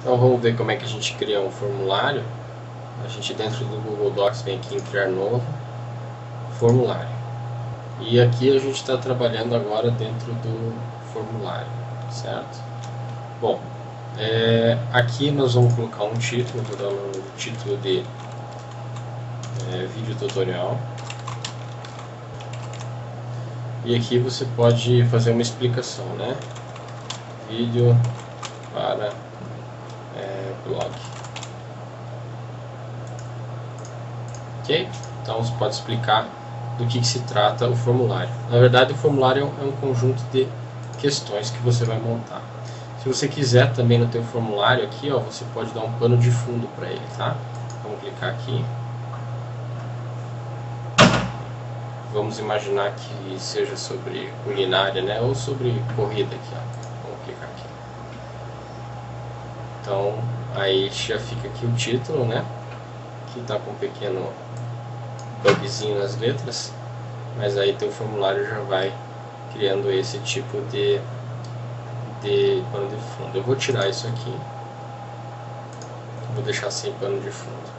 Então vamos ver como é que a gente cria um formulário. A gente dentro do Google Docs vem aqui em criar novo formulário. E aqui a gente está trabalhando agora dentro do formulário, certo? Bom, aqui nós vamos colocar um título, vou dar um título de vídeo tutorial. E aqui você pode fazer uma explicação, né? Vídeo para blog. Ok? Então você pode explicar do que se trata o formulário. Na verdade, o formulário é um conjunto de questões que você vai montar. Se você quiser também no teu formulário aqui, ó, você pode dar um pano de fundo para ele, tá? Vamos clicar aqui. Vamos imaginar que seja sobre culinária, né? Ou sobre corrida aqui, ó. Vamos clicar aqui. Então, aí já fica aqui o título, né? Que está com um pequeno bugzinho nas letras, mas aí teu formulário já vai criando esse tipo de pano de fundo. Eu vou tirar isso aqui, vou deixar sem pano de fundo.